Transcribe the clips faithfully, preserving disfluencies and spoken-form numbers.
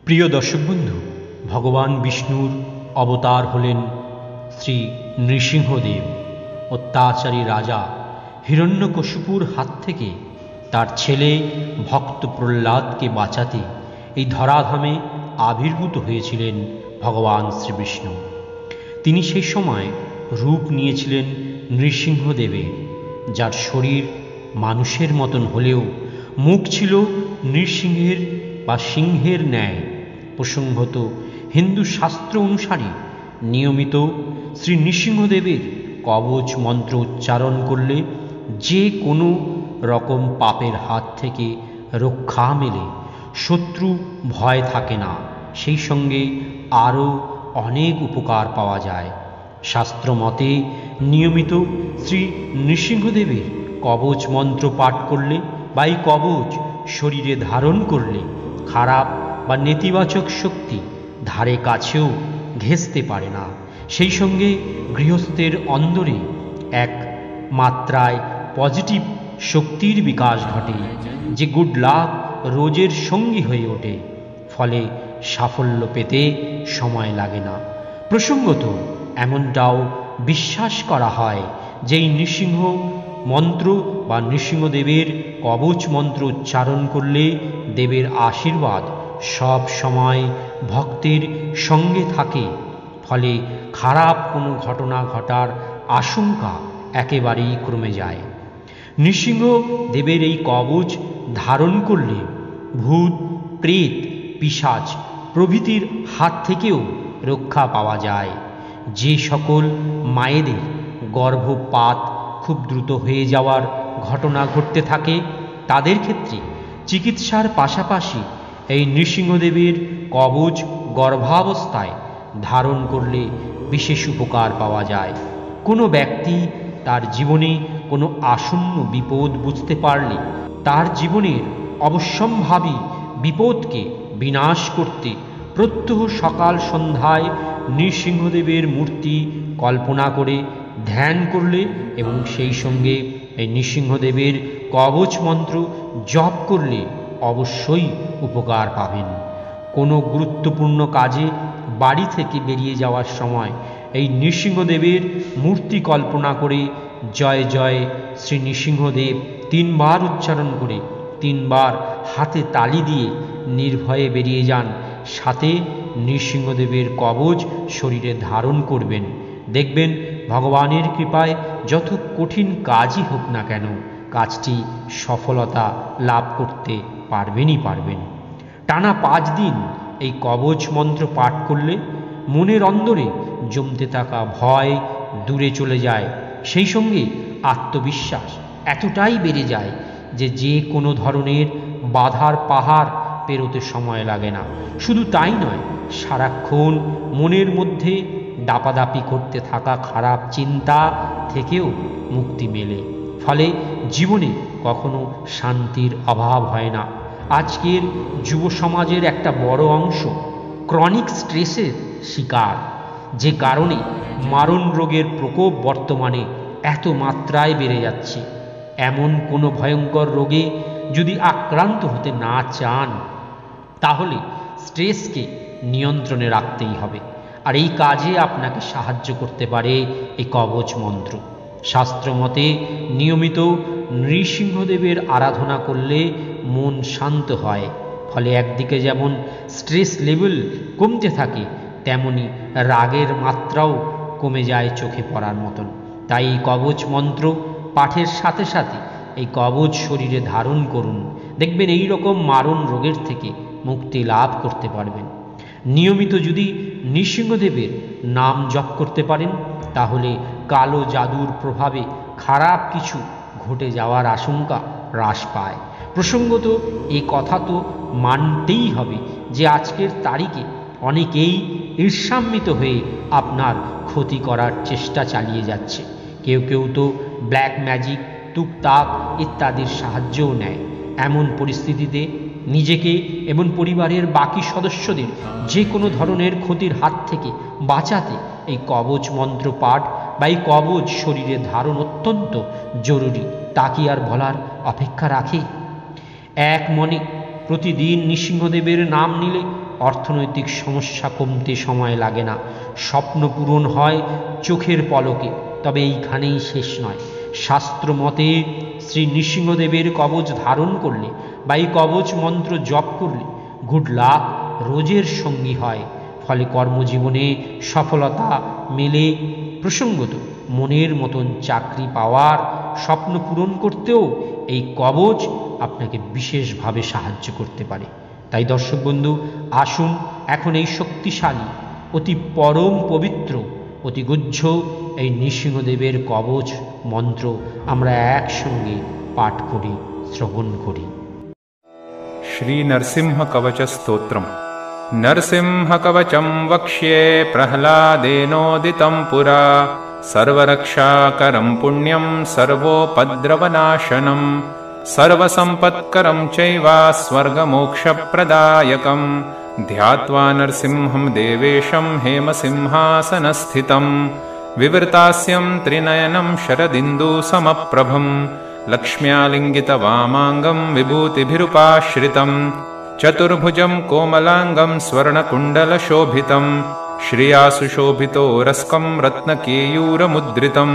প্রিয় দর্শক বন্ধু, ভগবান বিষ্ণুর অবতার হলেন শ্রী নৃসিংহদেব। অত্যাচারী রাজা হিরণ্যকশিপুর হাত থেকে তার ছেলে ভক্ত প্রহ্লাদকে বাঁচাতে এই ধরাধামে আবির্ভূত হয়েছিলেন ভগবান শ্রীবিষ্ণু। তিনি সেই সময় রূপ নিয়েছিলেন নৃসিংহদেবের, যার শরীর মানুষের মতন হলেও মুখ ছিল নৃসিংহের বা সিংহের ন্যায়। প্রসঙ্গত হিন্দু শাস্ত্র অনুসারে নিয়মিত শ্রী নৃসিংহদেবের কবচ মন্ত্র উচ্চারণ করলে যে কোনো রকম পাপের হাত থেকে রক্ষা মেলে, শত্রু ভয় থাকে না, সেই সঙ্গে আরও অনেক উপকার পাওয়া যায়। শাস্ত্র মতে নিয়মিত শ্রী নৃসিংহদেবের কবচ মন্ত্র পাঠ করলে বা এই কবচ শরীরে ধারণ করলে খারাপ বা নেতিবাচক শক্তি ধারে কাছেও ঘেঁষতে পারে না। সেই সঙ্গে গৃহস্থের অন্দরে এক মাত্রায় পজিটিভ শক্তির বিকাশ ঘটে, যে গুড লাক রোজের সঙ্গী হয়ে ওঠে। ফলে সাফল্য পেতে সময় লাগে না। প্রসঙ্গত এমনটাও বিশ্বাস করা হয় যে এই নৃসিংহ মন্ত্র বা নৃসিংহদেবের কবচ মন্ত্র উচ্চারণ করলে দেবের আশীর্বাদ সব সময় ভক্তের সঙ্গে থাকে। ফলে খারাপ কোনো ঘটনা ঘটার আশঙ্কা একেবারেই কমে যায়। নৃসিংহদেবের এই কবচ ধারণ করলে ভূত, প্রেত, পিশাচ প্রভৃতির হাত থেকেও রক্ষা পাওয়া যায়। যে সকল মায়েদের গর্ভপাত খুব দ্রুত হয়ে যাওয়ার ঘটনা ঘটতে থাকে, তাদের ক্ষেত্রে চিকিৎসার পাশাপাশি এই নৃসিংহদেবের কবচ গর্ভাবস্থায় ধারণ করলে বিশেষ উপকার পাওয়া যায়। কোনো ব্যক্তি তার জীবনে কোনো আসন্ন বিপদ বুঝতে পারলে তার জীবনের অবশ্যম্ভাবী বিপদকে বিনাশ করতে প্রত্যহ সকাল সন্ধ্যায় নৃসিংহদেবের মূর্তি কল্পনা করে ধ্যান করলে এবং সেই সঙ্গে এই নৃসিংহদেবের কবচ মন্ত্র জপ করলে অবশ্যই উপকার পাবেন। কোনো গুরুত্বপূর্ণ কাজে বাড়ি থেকে বেরিয়ে যাওয়ার সময় এই নৃসিংহদেবের মূর্তি কল্পনা করে জয় জয় শ্রী নৃসিংহদেব তিনবার উচ্চারণ করে তিনবার হাতে তালি দিয়ে নির্ভয়ে বেরিয়ে যান। সাথে নৃসিংহদেবের কবচ শরীরে ধারণ করবেন। দেখবেন ভগবানের কৃপায় যত কঠিন কাজই হোক না কেন, কাজটি সফলতা লাভ করতে পারবেনই পারবেন। টানা পাঁচ দিন এই কবচ মন্ত্র পাঠ করলে মনের অন্দরে জমতে থাকা ভয় দূরে চলে যায়। সেই সঙ্গে আত্মবিশ্বাস এতটাই বেড়ে যায় যে যে কোনো ধরনের বাধার পাহাড় পেরোতে সময় লাগে না। শুধু তাই নয়, সারাক্ষণ মনের মধ্যে দাপাদাপি করতে থাকা খারাপ চিন্তা থেকেও মুক্তি মেলে। ফলে জীবনে কখনো শান্তির অভাব হয় না। আজকের যুব সমাজের একটা বড় অংশ ক্রনিক স্ট্রেসের শিকার, যে কারণে মারণ রোগের প্রকোপ বর্তমানে এত মাত্রায় বেড়ে যাচ্ছে। এমন কোনো ভয়ঙ্কর রোগে যদি আক্রান্ত হতে না চান, তাহলে স্ট্রেসকে নিয়ন্ত্রণে রাখতেই হবে। আর এই কাজে আপনাকে সাহায্য করতে পারে এই কবচ মন্ত্র। শাস্ত্রমতে নিয়মিত নৃসিংহদেবের আরাধনা করলে মন শান্ত হয়। ফলে একদিকে যেমন স্ট্রেস লেভেল কমতে থাকে, তেমনি রাগের মাত্রাও কমে যায় চোখে পড়ার মতন। তাই এই কবচ মন্ত্র পাঠের সাথে সাথে এই কবচ শরীরে ধারণ করুন। দেখবেন এই রকম মারণ রোগের থেকে মুক্তি লাভ করতে পারবেন। নিয়মিত যদি নৃসিংহদেবের নাম জপ করতে পারেন, তাহলে কালো জাদুর প্রভাবে খারাপ কিছু ঘটে যাওয়ার আশঙ্কা হ্রাস পায়। প্রসঙ্গত এই কথা তো মানতেই হবে যে আজকের তারিখে অনেকেই ঈর্ষান্বিত হয়ে আপনার ক্ষতি করার চেষ্টা চালিয়ে যাচ্ছে। কেউ কেউ তো ব্ল্যাক ম্যাজিক, তুকতাক ইত্যাদির সাহায্যও নেয়। এমন পরিস্থিতিতে নিজেকে এবং পরিবারের বাকি সদস্যদের যে কোনো ধরনের ক্ষতির হাত থেকে বাঁচাতে এই কবচ মন্ত্র পাঠ বা এই কবচ শরীরে ধারণ অত্যন্ত জরুরি। তা কি আর বলার অপেক্ষা রাখে? এক মনে প্রতিদিন নৃসিংহদেবের নাম নিলে অর্থনৈতিক সমস্যা কমতে সময় লাগে না। স্বপ্ন পূরণ হয় চোখের পলকে। তবে এইখানেই শেষ নয়। শাস্ত্র মতে শ্রী নৃসিংহদেবের কবচ ধারণ করলে বা এই কবচ মন্ত্র জপ করলে গুড লাক রোজের সঙ্গী হয়। ফলে কর্মজীবনে সফলতা মেলে। প্রসঙ্গত মনের মতন চাকরি পাওয়ার স্বপ্ন পূরণ করতেও এই কবচ আপনাকে বিশেষভাবে সাহায্য করতে পারে। তাই দর্শক বন্ধু, আসুন এখন এই শক্তিশালী, অতি পরম পবিত্র, অতি গুহ্য এই নৃসিংহদেবের কবচ মন্ত্র আমরা একসঙ্গে পাঠ করি, শ্রবণ করি। श्री नरसिंह कवच स्तोत्रम। नरसिंह कवचम वक्ष्ये प्रह्लादेनोदितं पुरा, सर्वरक्षाकरं पुण्यं सर्वोपद्रवनाशनं, सर्वसम्पत्करं चैव स्वर्गमोक्षप्रदायकं, ध्यात्वा नरसिंहं देवेशं हेमसिंहासनस्थितं, विवृतास्यं त्रिनयनं शरदिन्दुसमप्रभं, लक्ष्म्यालिङ्गितवामाङ्गं विभूतिभिरुपाश्रितं, चतुर्भुजं कोमलाङ्गं स्वर्णकुण्डलशोभितं, श्रियासुशोभितोरस्कं रत्नकेयूरमुद्रितं,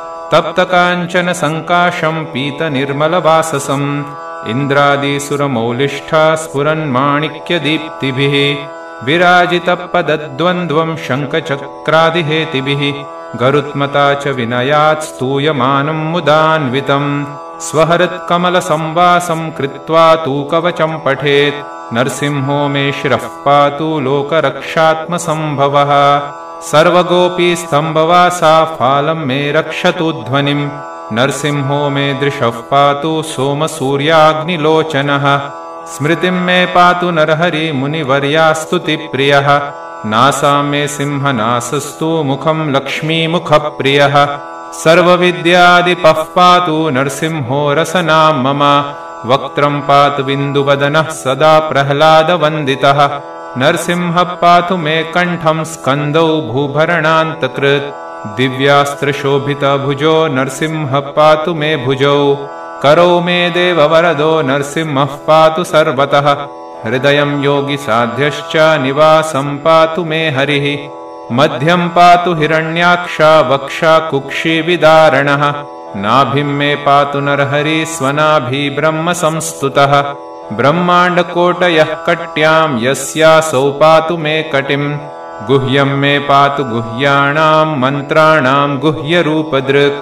तप्तकाञ्चनसङ्काशं पीतनिर्मलवाससं, इन्द्रादिसुरमौलिष्ठा स्फुरन्माणिक्यदीप्तिभिः, विराजितपदद्वन्द्वं शङ्खचक्रादिहेतिभिः, गरुत्मता च विनयात् स्तूयमानं मुदान्वितं, स्वहृत्कमलसंवासं कृत्वा तु कवचं पठेत्, नरसिंहो मे शिरः पातु लोकरक्षात्मसंभवः, सर्वगोपीस्तम्भवासा फालं मे रक्षतु ध्वनिं, नरसिंहो मे दृशः पातु सोमसूर्याग्निलोचनः, स्मृतिं मे पातु नरहरि मुनिवर्यास्तुतिप्रियः, नासा मे सिंहनासस्तु मुखं लक्ष्मीमुखप्रियः, सर्वविद्यादिपः पातु नरसिंहो रसनां मम, वक्त्रं पातु बिन्दुवदनः सदा प्रह्लादवन्दितः, नरसिंहः पातु मे कण्ठं स्कन्दौ भूभरणान्तकृत्, दिव्यास्त्रशोभितभुजो नरसिंहः पातु मे भुजौ, करौ मे देववरदो नरसिंहः पातु सर्वतः, हृदयं योगिसाध्यश्च निवासं पातु मे हरिः, मध्यं पातु हिरण्याक्षा वक्षा कुक्षिविदारणः, नाभिं मे पातु नरहरि स्वनाभि ब्रह्मसंस्तुतः, ब्रह्माण्डकोटयः कट्यां यस्यासौ पातु मे कटिं, गुह्यं मे पातु गुह्याणां मन्त्राणां गुह्यरूपदृक्,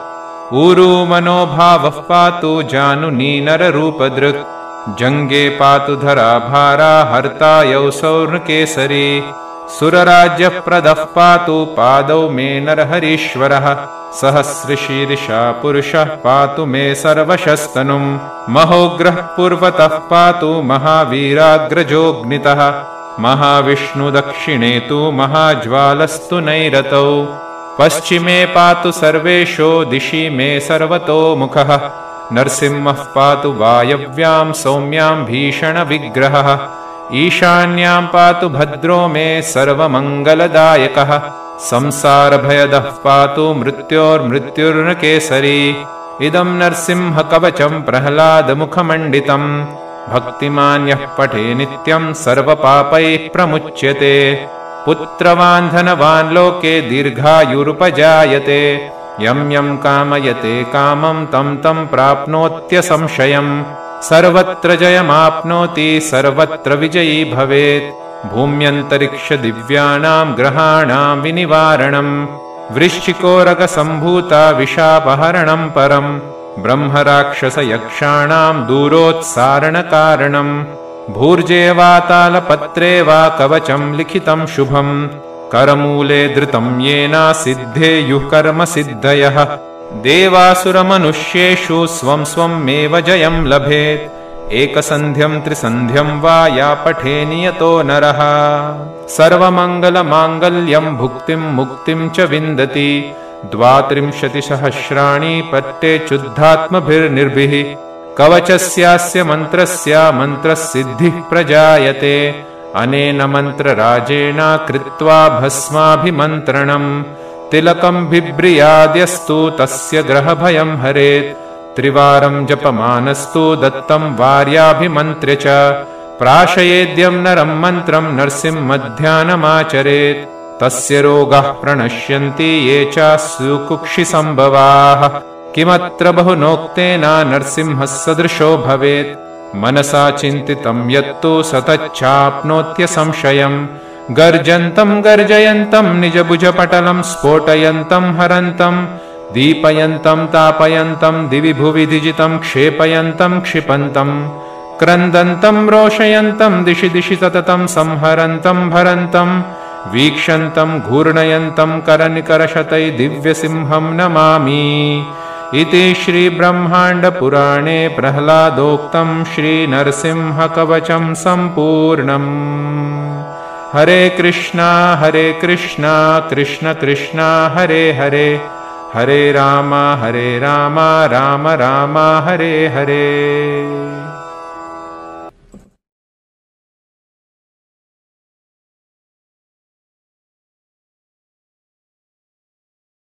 ऊरुमनोभावः पातु जानुनी नररूपदृक्, जङ्गे पातु धराभारा हर्ता यौसौर्णकेसरी, सुरराज्यप्रदः पातु पादौ मे नरहरीश्वरः, सहस्रशीर्षा पुरुषः पातु मे सर्वशस्तनुं, महोग्रः पूर्वतः पातु महावीराग्रजोऽग्नितः, महाविष्णुदक्षिणे तु महाज्वालस्तु नैरतौ, पश्चिमे पातु सर्वेषु दिशि मे सर्वतोमुखः, नरसिंहः पातु वायव्यां सौम्यां भीषणविग्रहः, ईशान्यां पातु भद्रो मे सर्वमङ्गलदायकः, संसारभयदः पातु मृत्योर्मृत्युर्नकेसरी, इदं नरसिंहकवचं प्रह्लादमुखमण्डितं, भक्तिमान् यः पठे नित्यं सर्वपापैः प्रमुच्यते, पुत्रवान् धनवान् लोके दीर्घायुरुपजायते, यं यं कामयते कामं तं तं प्राप्नोत्यसंशयम्, सर्वत्र जयमाप्नोति सर्वत्र विजयी भवेत्, भूम्यन्तरिक्षदिव्यानां ग्रहाणां विनिवारणं, वृश्चिकोरगसम्भूता विशापहरणं परं, ब्रह्मराक्षसयक्षाणां दूरोत्सारणकारणं, भूर्जे वा तालपत्रे वा कवचं लिखितं शुभं, करमूले धृतं येन सिद्धेयुः कर्मसिद्धयः, देवासुरमनुष्येषु स्वं स्वमेव जयं लभेत्, एकसन्ध्यं त्रिसन्ध्यं वा या पठे नियतो नरः, सर्वमङ्गलमाङ्गल्यं भुक्तिं मुक्तिं च विन्दति, द्वात्रिंशतिसहस्राणि पत्ते चुद्धात्मभिर्निर्भिः, कवचस्यास्य मन्त्रस्य मन्त्रसिद्धिः प्रजायते, अनेन मन्त्रराजेण कृत्वा भस्माभिमन्त्रणम्, तिलकं बिभ्रियाद्यस्तु तस्य ग्रहभयं हरेत्, त्रिवारं जपमानस्तु दत्तं वार्याभिमन्त्र्य च, प्राशयेद्यं नरं मन्त्रं नरसिंहध्यानमाचरेत् तस्य रोगाः प्रणश्यन्ति ये चास्युकुक्षिसम्भवाः किमत्र बहुनोक्तेन नरसिंहः सदृशो भवेत् मनसा चिन्तितं यत्तु सतच्चाप्नोत्य संशयम् गर्जन्तं गर्जयन्तं निजभुजपटलं स्फोटयन्तं हरन्तं दीपयन्तं तापयन्तं दिवि भुवि दिजितं क्षेपयन्तं क्षिपन्तं क्रन्दन्तं रोषयन्तं दिशि दिशि सततं संहरन्तं भरन्तं वीक्षन्तं घूर्णयन्तं करनिकरशतै दिव्यसिंहं नमामि इति श्रीब्रह्माण्डपुराणे प्रह्लादोक्तं श्रीनरसिंहकवचं सम्पूर्णम्। हरे कृष्णा हरे कृष्णा कृष्ण कृष्णा हरे हरे हरे राम हरे राम राम राम हरे हरे।